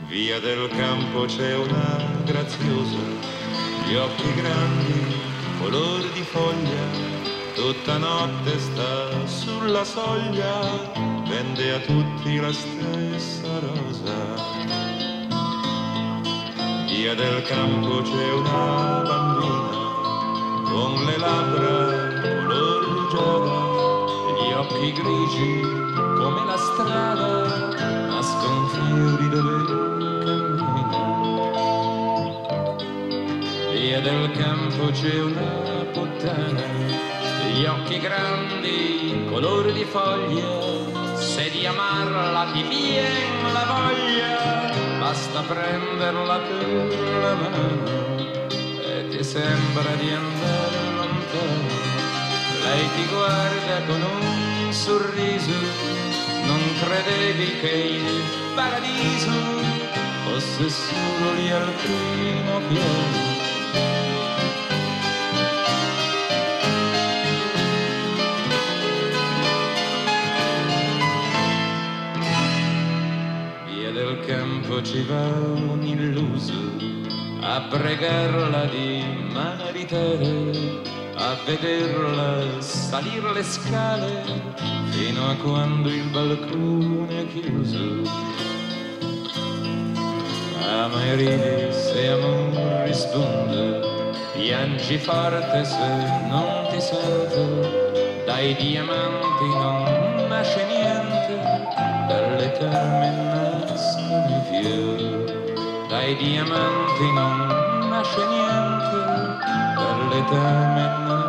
Via del campo c'è una graziosa, gli occhi grandi, color di foglia, tutta notte sta sulla soglia, vende a tutti la stessa rosa. Via del campo c'è una bambina, con le labbra color giada, gli occhi grigi come la strada, nascon fiori dove cammina. Via del campo c'è una puttana, gli occhi grandi, color di foglia, se di amarla ti vien la voglia, basta prenderla per la mano e ti sembra di andare lontano. Lei ti guarda con un sorriso, non credevi che il paradiso fosse solo lì al primo piano. Via del campo ci va un illuso a pregarla di maritare, a vederla salire le scale fino a quando il balcone è chiuso. Ama e ridi se amor risponde, piangi forte se non ti sente, dai diamanti non nasce niente, dalle tame nascono i fiori, dai diamanti non nasce niente, dalle tame nascono